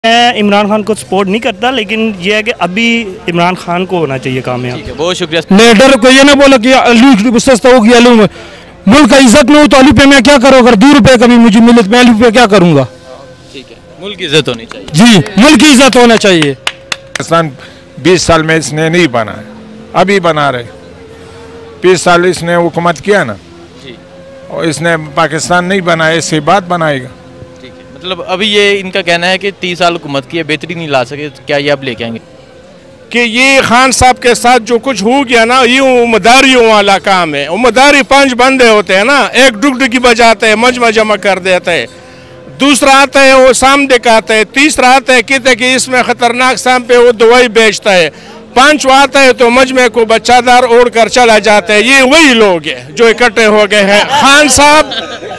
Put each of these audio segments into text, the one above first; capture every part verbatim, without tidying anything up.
मैं इमरान खान को सपोर्ट नहीं करता, लेकिन यह है कि अभी इमरान खान को होना चाहिए कामयाब। ठीक है, बहुत शुक्रिया। लीडर को ये ना बोला कि आलू सस्ता हो गया, आलू मुल्क का इज्जत नहीं हो तो आलू पे मैं क्या करूँ? अगर दो रुपए कभी मुझे मिले तो मैं आलू पे क्या करूँगा? ठीक है, मुल्क की इज्जत होनी चाहिए। जी, मुल्क की इज्जत होना चाहिए। पाकिस्तान बीस साल में इसने नहीं बना है, अभी बना रहे। बीस साल इसने हुकूमत किया ना जी, और इसने पाकिस्तान नहीं बनाया, इसके बाद बनाएगा। ठीक है, मतलब अभी ये इनका कहना है कि तीस साल हुकूमत की है, बेहतरी नहीं ला सके, तो क्या ये आप लेके आएंगे? कि ये खान साहब के साथ जो कुछ हो गया ना, ये उम्मीदवारियों वाला काम है। उम्मीदवारी पांच बंदे होते हैं ना, एक डुगडुगी बजाते हैं, मजमा जमा कर देते हैं, दूसरा आता है वो शाम दिखाता है, तीसरा आता है कहते कि इसमें खतरनाक शाम पे वो दवाई बेचता है, पांचवा आता है तो मजमे को बच्चादार ओढ़ कर चला जाता है। ये वही लोग हैं जो इकट्ठे हो गए हैं। खान साहब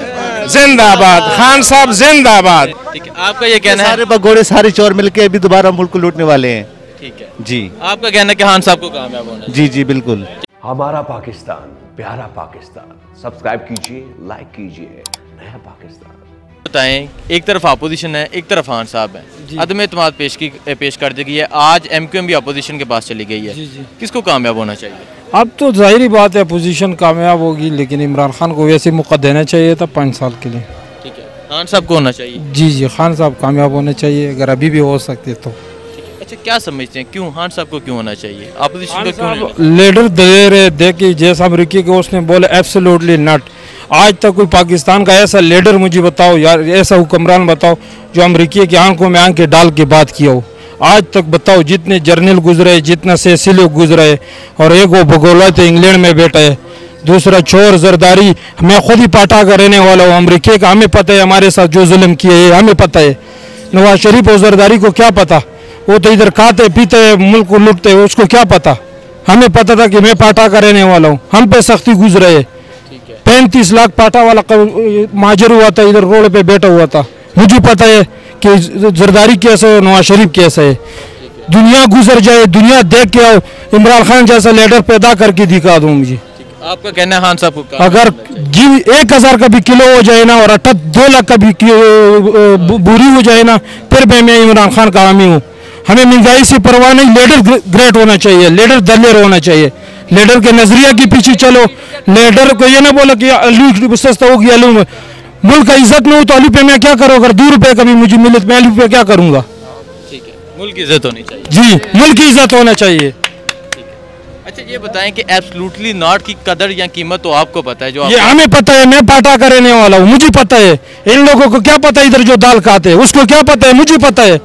जिंदाबाद, खान साहब जिंदाबाद। ठीक है, आपका ये कहना है? सारे भगोड़े सारे चोर मिलके अभी दोबारा मुल्क को लूटने वाले हैं। ठीक है जी, आपका कहना है कि खान साहब को कामयाब होना है? जी जी बिल्कुल। हमारा पाकिस्तान, प्यारा पाकिस्तान, सब्सक्राइब कीजिए, लाइक कीजिए। नया पाकिस्तान। बताएं, एक तरफ अपोजिशन है, एक तरफ खान साहब है, अदम एतमाद पेश की पेश कर दी गई है। आज एम क्यू एम भी अपोजिशन के पास चली गई है। जी जी। किसको कामयाब होना चाहिए? अब तो जाहिर बात है अपोजिशन कामयाब होगी, लेकिन इमरान खान को वैसे मौका देना चाहिए था पाँच साल के लिए। ठीक है, खान साहब को होना चाहिए। जी जी, खान साहब कामयाब होने चाहिए, अगर अभी भी हो सकते तो। अच्छा, क्या समझते हैं क्यों खान साहब को क्यों होना चाहिए? अपोजिशन को क्यों नहीं? लीडर दे रहे देखिए, जैसा अमरीकी के उसने बोले एब्सोल्युटली नॉट। आज तक कोई पाकिस्तान का ऐसा लीडर मुझे बताओ यार, ऐसा हुक्मरान बताओ जो अमरीकी की आंखों में आंखें डाल के बात किया हो। आज तक बताओ, जितने जर्नल गुजरे, जितना से लोग गुजरे, और एक वो भगोला थे इंग्लैंड में बैठा है, दूसरा चोर जरदारी। मैं खुद ही पाटा का रहने वाला हूँ, अमरीकी का हमें पता है हमारे साथ जो जुल्म किए है, हमें पता है। नवाज शरीफ और जरदारी को क्या पता? वो तो इधर खाते पीते मुल्क को लूटते, उसको क्या पता? हमें पता था कि मैं पाटा का रहने वाला हूँ, हम पे सख्ती गुजरे है। पैंतीस लाख पाटा वाला माजर हुआ था, इधर रोड पे बैठा हुआ था। मुझे पता है कि जरदारी कैसा है, नवाज शरीफ कैसा है। दुनिया गुजर जाए, दुनिया देख के आओ, इमरान खान जैसा लीडर पैदा करके दिखा दूँ मुझे। आपका कहना है खान साहब को अगर एक हजार का भी किलो हो जाए ना, और अठहत्तर दो लाख का भी बुरी हो जाए ना, फिर मैं मैं इमरान खान का हामी हूँ। हमें महंगाई से परवाह नहीं, लीडर ग्रेट होना चाहिए, लीडर दलेर होना चाहिए। लीडर के नजरिया के पीछे चलो। लीडर को ये ना बोला कि आलू सस्ता हो गया, आलू मुल्क का इज्जत नहीं हो तो आलू पे मैं क्या करूँ? अगर दो रुपए कभी मुझे मिले तो मैं आलू पे क्या करूँगा? ठीक है, मुल्क की इज्जत होनी चाहिए। जी, मुल्क की इज्जत होना चाहिए। अच्छा, ये बताएं कि एब्सोल्युटली नॉट की कदर या कीमत तो आपको पता है? जो ये हमें पता है, मैं पाटा का रहने वाला हूँ, मुझे पता है। इन लोगों को क्या पता इधर जो दाल खाते हैं, उसको क्या पता है? मुझे पता है।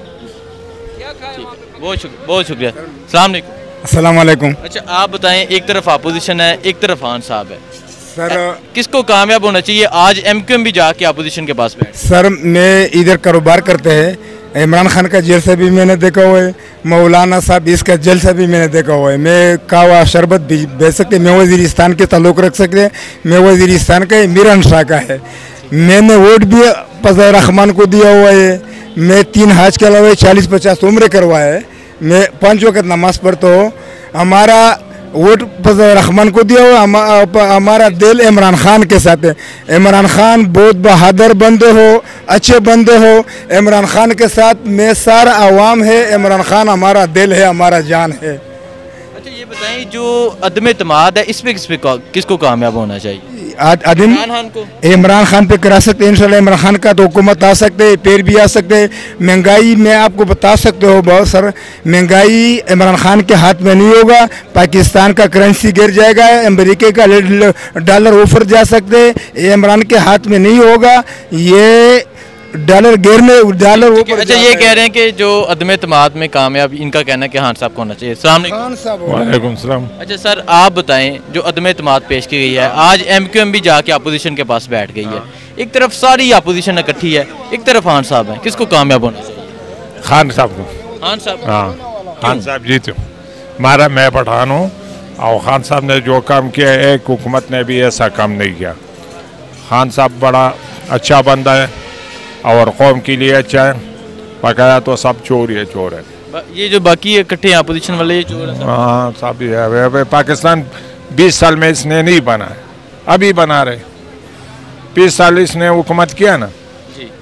बहुत शुक्रिया, बहुत शुक्रिया। अस्सलाम वालेकुम। अस्सलाम वालेकुम। अच्छा, आप बताएं, एक तरफ अपोजिशन है, एक तरफ खान साहब है, सर किसको कामयाब होना चाहिए? आज एम क्यू एम भी जाके अपोजिशन के पास बैठ। सर मैं इधर कारोबार करते हैं, इमरान खान का जेल से भी मैंने देखा हुआ है, मौलाना साहब इसका जेल से भी मैंने देखा हुआ है। मैं कावा शरबत भी बेच सकते, मैं वजीरिस्तान के ताल्लुक़ रख सकते, मैं वजीरिस्तान का मीरान शाह का है। मैंने वोट भी फजल रहमान को दिया हुआ है। मैं तीन हाज के अलावा चालीस पचास उम्र करवाया है। मैं पाँच वक्त नमाज पढ़ता हूँ। हमारा वोट फजल रहमान को दिया हुआ, हमा, हमारा दिल इमरान खान के साथ है। इमरान खान बहुत बहादुर बंदे हो, अच्छे बंदे हो। इमरान खान के साथ में सारा आवाम है। इमरान खान हमारा दिल है, हमारा जान है। अच्छा, ये बताएं, जो अदम एतमाद है, इस पे किस पे किसको कामयाब होना चाहिए? आदिम इमरान खान पे करा सकते हैं इंशाल्लाह। इमरान खान का तो हुकूमत आ सकते हैं, पेड़ भी आ सकते हैं। महंगाई में आपको बता सकते हो बहुत सर, महंगाई इमरान खान के हाथ में नहीं होगा। पाकिस्तान का करेंसी गिर जाएगा, अमेरिका का डॉलर ऊपर जा सकते हैं, ये इमरान के हाथ में नहीं होगा। ये डॉलर गिरने डॉलर ऊपर। अच्छा, ये कह रहे हैं कि जो अदम एतमाद में कामयाब, इनका कहना है कि खान साहब को होना चाहिए। वालेकुम सलाम। अच्छा सर, आप बताएं, जो अदम एतमाद पेश की गई है, आज एम क्यू एम भी जाके अपोजिशन के पास बैठ गई है। एक तरफ सारी अपोजिशन इकट्ठी है, एक तरफ खान साहब है, किसको कामयाब होना चाहिए? खान साहब को। खान साहब? हाँ, खान साहब जीते। हमारा मैं पठान हूँ, और खान साहब ने जो काम किया, एक हुकूमत ने भी ऐसा काम नहीं किया। खान साहब बड़ा अच्छा बंदा है और कौम के लिए अच्छा है। बकाया तो सब चोर है, चोर है। ये जो बाकी इकट्ठे अपोजिशन वाले ये चोर है। हाँ, सब ही है। पाकिस्तान बीस साल में इसने नहीं बना है, अभी बना रहे। बीस साल इसने हुकूमत किया ना जी,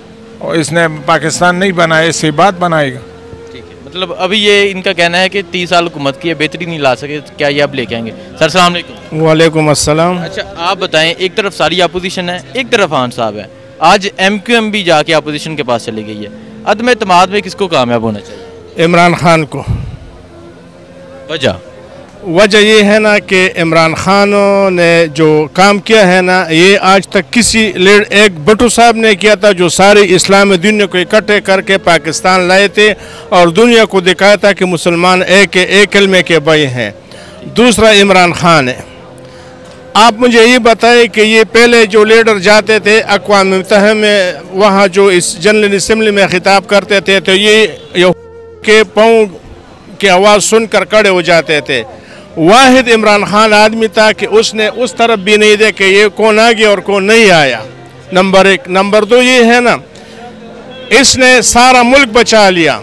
और इसने पाकिस्तान नहीं बनाया, इससे बात बनाएगा। ठीक है, मतलब अभी ये इनका कहना है कि तीस साल हुकूमत की है, बेहतरी नहीं ला सके, क्या ये अब लेके आएंगे? सर सलाम अलैकुम। वालेकुम अस्सलाम। अच्छा आप बताएं, एक तरफ सारी अपोजिशन है, एक तरफ खान साहब है, आज एम क्यू एम भी जाके अपोजिशन के पास चली गई है, अदम एतमाद में किसको कामयाब होना चाहिए? इमरान खान को। वजह वजह ये है ना कि इमरान खान ने जो काम किया है ना, ये आज तक किसी लीड, एक भुट्टो साहब ने किया था जो सारी इस्लामी दुनिया को इकट्ठे करके पाकिस्तान लाए थे और दुनिया को दिखाया था कि मुसलमान एक एक कलमे के भाई हैं। दूसरा इमरान खान है। आप मुझे ये बताएं कि ये पहले जो लीडर जाते थे अक़वाम मुत्तहिदा में, वहाँ जो इस जनरल असम्बली में खिताब करते थे, तो ये, ये के पाँव की आवाज़ सुनकर खड़े हो जाते थे। वाहिद इमरान खान आदमी था कि उसने उस तरफ भी नहीं देखा कि ये कौन आ गया और कौन नहीं आया। नंबर एक। नंबर दो ये है ना, इसने सारा मुल्क बचा लिया।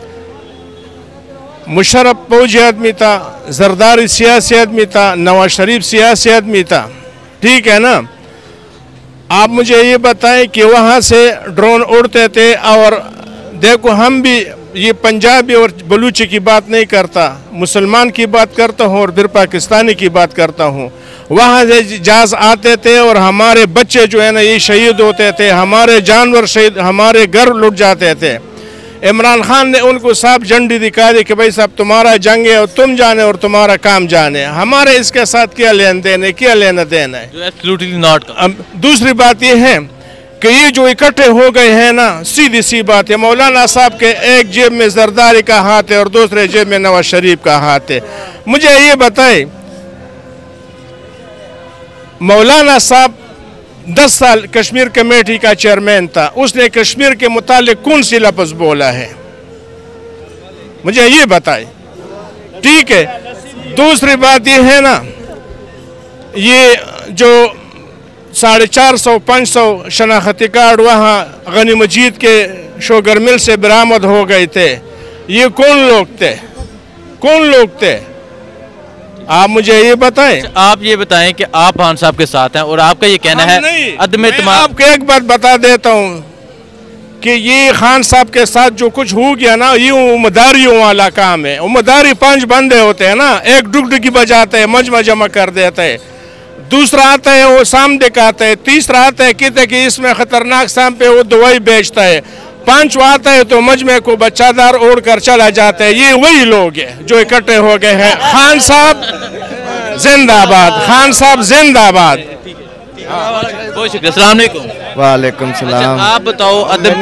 मुशर्रफ फौजी आदमी था, जरदारी सियासी आदमी था, नवाज शरीफ सियासी आदमी था, ठीक है ना। आप मुझे ये बताएं कि वहाँ से ड्रोन उड़ते थे, और देखो हम भी, ये पंजाबी और बलूची की बात नहीं करता, मुसलमान की बात करता हूँ और फिर पाकिस्तानी की बात करता हूँ। वहाँ से जहाज आते थे और हमारे बच्चे जो है ना ये शहीद होते थे, हमारे जानवर शहीद, हमारे घर लुट जाते थे। इमरान खान ने उनको साफ झंडी दिखा दी कि भाई साहब तुम्हारा जंग है और तुम जाने और तुम्हारा काम जाने, हमारे इसके साथ क्या लेन देन है, क्या लेना देना है? Absolutely not. दूसरी बात यह है कि ये जो इकट्ठे हो गए हैं ना, सीधी सी बात है, मौलाना साहब के एक जेब में जरदारी का हाथ है और दूसरे जेब में नवाज शरीफ का हाथ है। मुझे ये बताए, मौलाना साहब दस साल कश्मीर कमेटी का चेयरमैन था, उसने कश्मीर के मुतालिक कौन सी लफ्ज़ बोला है? मुझे ये बताए, ठीक है। दूसरी बात ये है ना, ये जो साढ़े चार सौ पाँच सौ शनाख्ती कार्ड वहाँ गनी मजीद के शोगर मिल से बरामद हो गए थे, ये कौन लोग थे? कौन लोग थे? आप मुझे ये बताएं। आप ये बताएं कि आप खान साहब के साथ हैं और आपका ये कहना है अदम एतमाद। आपको एक बात बता देता हूँ कि ये खान साहब के साथ जो कुछ हो गया ना, ये उम्मीदवारियों वाला काम है। उम्मीदवारी पांच बंदे होते हैं ना, एक डुगडुगी बजाते हैं, मजमा जमा कर देते हैं, दूसरा आता है वो साम दिखाता है, तीसरा आता है कहते कि इसमें खतरनाक साम पे वो दवाई बेचता है, पांचवा आता है तो मजमे को बच्चादार ओढ़ कर चला जाता है। ये वही लोग हैं जो इकट्ठे हो गए हैं। खान साहब जिंदाबाद, खान साहब जिंदाबाद। बहुत शुक्रिया। अस्सलाम वालेकुम। वालेकुम सलाम। आप बताओ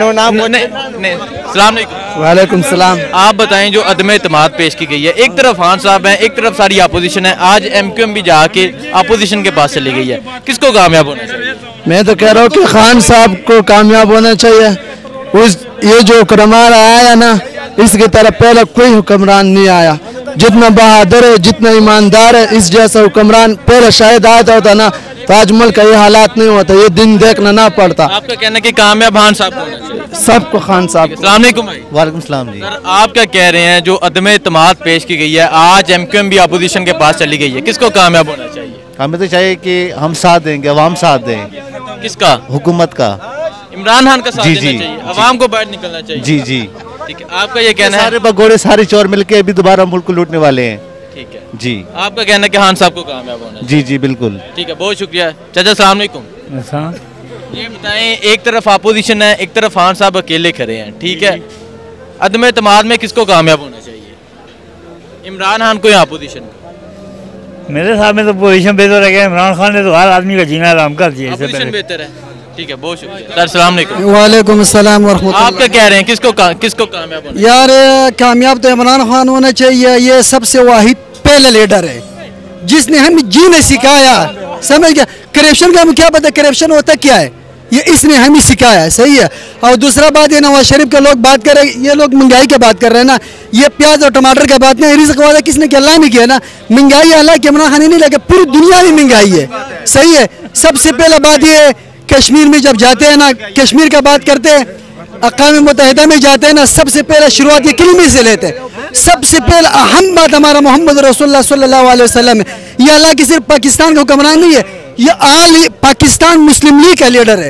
वालेकुम सलाम। आप बताएं जो अदम एतमाद पेश की गई है, एक तरफ खान साहब हैं, एक तरफ सारी अपोजिशन है, आज एम क्यू एम भी जाके अपोजिशन के पास चली गई है, किसको कामयाब होना चाहिए? मैं तो कह रहा हूँ कि खान साहब को कामयाब होना चाहिए। उस ये जो हुक्मरान आया ना, इसकी तरफ पहले कोई हुक्मरान नहीं आया। जितना बहादुर है, जितना ईमानदार है, इस जैसा हुक्मरान पहले शायद आता होता ना, तो आज मुल्क का ये हालात नहीं होता, ये दिन देखना ना पड़ता। आपका कहना कि कामयाब खान साहब को होना चाहिए? सबको खान साहब। अस्सलाम वालेकुम भाई। वालेकुम सलाम जी। सर आप क्या कह रहे हैं, जो अदम एतमाद पेश की गई है, आज एम क्यू एम भी अपोजिशन के पास चली गई है, किसको कामयाब होना चाहिए? हमें तो चाहिए कि हम साथ देंगे, अवाम साथ दें। किसका? हुकूमत का, इमरान खान का साथ जी, देना जी, चाहिए, अवाम को बाहर निकलना चाहिए। जी जी ठीक है, आपका ये कहना है? सारे भगोड़े सारे चोर मिलके अभी दोबारा मुल्क को लूटने वाले हैं। ठीक है जी। आपका कहना है कि खान साहब को कामयाब होना चाहिए? जी जी बिल्कुल। ठीक है, बहुत शुक्रिया। चाचा अस्सलाम वालेकुम। ये बताएं, एक तरफ अपोजिशन है, एक तरफ खान साहब अकेले खड़े हैं, ठीक है, अदम एतमाद में किसको कामयाब होना चाहिए? इमरान खान को या अपोजिशन को? मेरे साथ में तो पोजीशन बेहतर है। इमरान खान ने तो हर आदमी का जीना आराम कर दिया। अपोजिशन बेहतर है। ठीक है, बहुत शुक्रिया। सर अस्सलाम वालेकुम। वालेकुम अस्सलाम वरहमतुल्लाह। आप क्या कह रहे हैं, किसको का, किसको कामयाब होना? यार कामयाब तो इमरान खान होना चाहिए। ये सबसे वाहिद पहला लीडर है जिसने हमें जीने सिखाया, समझ गया। करप्शन का हमें क्या पता करप्शन होता क्या है, ये इसने हमें सिखाया, सही है। और दूसरा बात ये नवाज शरीफ के लोग बात कर रहे हैं, ये लोग महंगाई की बात कर रहे हैं ना, ये प्याज और टमाटर की बात नहीं, रिज़्क़ वादा किसने किया? अल्लाह ने किया ना। महंगाई अल्लाह के इमरान खान ने नहीं लगे, पूरी दुनिया में महंगाई है, सही है। सबसे पहला बात ये कश्मीर में जब जाते हैं ना, कश्मीर का बात करते हैं, अक़वाम मुत्तहिदा में जाते हैं ना, सबसे पहले शुरुआत ये कलमे से लेते हैं। सबसे पहले अहम बात हमारा मोहम्मद रसूलुल्लाह सल्लल्लाहु अलैहि वसल्लम है। ये अल्लाह की सिर्फ पाकिस्तान का हुक्मरान नहीं है, ये आल पाकिस्तान मुस्लिम लीग का लीडर है।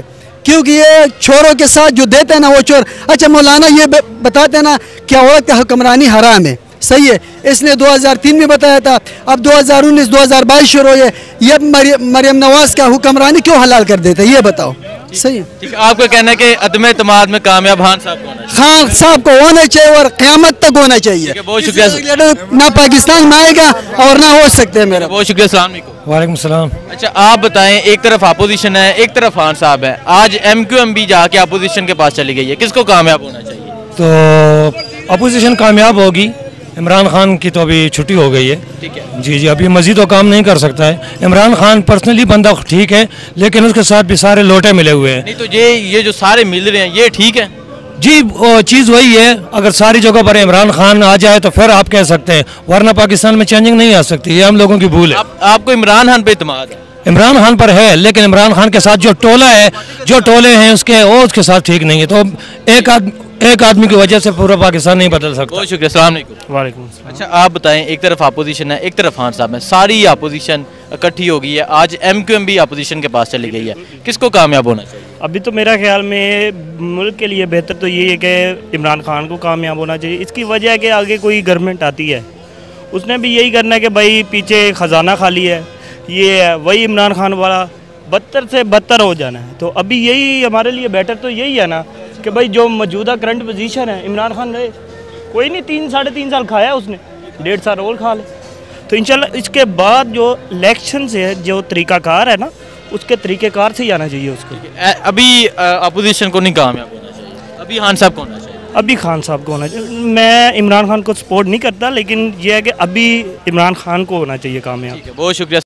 क्योंकि ये चोरों के साथ जो देते हैं ना वो चोर। अच्छा मौलाना ये बताते हैं ना क्या औरत का हुक्मरानी हराम है, सही है, इसने दो हज़ार तीन में बताया था, अब दो हज़ार उन्नीस दो हज़ार बाईस शुरू हुई है, ये मरियम नवाज का हुक्मरानी क्यों हलाल कर देते हैं ये बताओ, सही है। ठीक है, आपका कहना है कि अदम एतमाद में कामयाब खान साहब को होना चाहिए, खान साहब को होना चाहिए और क़यामत तक होना चाहिए। बहुत शुक्रिया, ना पाकिस्तान में आएगा और ना हो सकते हैं मेरा। बहुत शुक्रिया, अस्सलाम वालेकुम। वालेकुम सलाम। अच्छा आप बताएं, एक तरफ अपोजिशन है, एक तरफ खान साहब है, आज एम क्यू एम भी जाके अपोजिशन के पास चली गई है, किसको कामयाब होना चाहिए? तो अपोजिशन कामयाब होगी, इमरान खान की तो अभी छुट्टी हो गई है, ठीक है जी जी, अभी मजीद तो काम नहीं कर सकता है। इमरान खान पर्सनली बंदा ठीक है, लेकिन उसके साथ भी सारे लोटे मिले हुए हैं। नहीं तो ये ये जो सारे मिल रहे हैं ये ठीक है जी, वो चीज़ वही है, अगर सारी जगह पर इमरान खान आ जाए तो फिर आप कह सकते हैं, वरना पाकिस्तान में चेंजिंग नहीं आ सकती, ये हम लोगों की भूल है। आप, आपको इमरान खान पे इत्मीनान है? इमरान खान पर है, लेकिन इमरान खान के साथ जो टोला है, जो टोले हैं उसके वो उसके साथ ठीक नहीं है, तो एक आदमी एक आदमी की वजह से पूरा पाकिस्तान नहीं बदल सकता। बहुत शुक्रिया, अस्सलाम वालेकुम। वालेकुम। अच्छा आप बताएं, एक तरफ अपोजिशन है, एक तरफ खान साहब है, सारी अपोजिशन इकट्ठी हो गई है, आज एम क्यू एम भी अपोजिशन के पास चली गई है, किसको कामयाब होना चाहिए? अभी तो मेरा ख्याल में मुल्क के लिए बेहतर तो ये है कि इमरान खान को कामयाब होना चाहिए। इसकी वजह है कि आगे कोई गवर्नमेंट आती है उसने भी यही करना है कि भाई पीछे ख़जाना खाली है, ये है वही इमरान खान वाला बदतर से बदतर हो जाना है। तो अभी यही हमारे लिए बेटर तो यही है ना कि भाई जो मौजूदा करंट पोजीशन है, इमरान खान गए कोई नहीं, तीन साढ़े तीन साल खाया उसने, डेढ़ साल और खा ले, तो इंशाल्लाह इसके बाद जो इलेक्शन से है जो तरीक़ाकार है ना उसके तरीक़ेकार से ही आना चाहिए उसको। अभी अपोजिशन को नहीं कामयाब होना चाहिए, अभी खान साहब को होना चाहिए? अभी खान साहब को होना चाहिए। मैं इमरान खान को सपोर्ट नहीं करता, लेकिन यह है कि अभी इमरान खान को होना चाहिए कामयाब। बहुत शुक्रिया।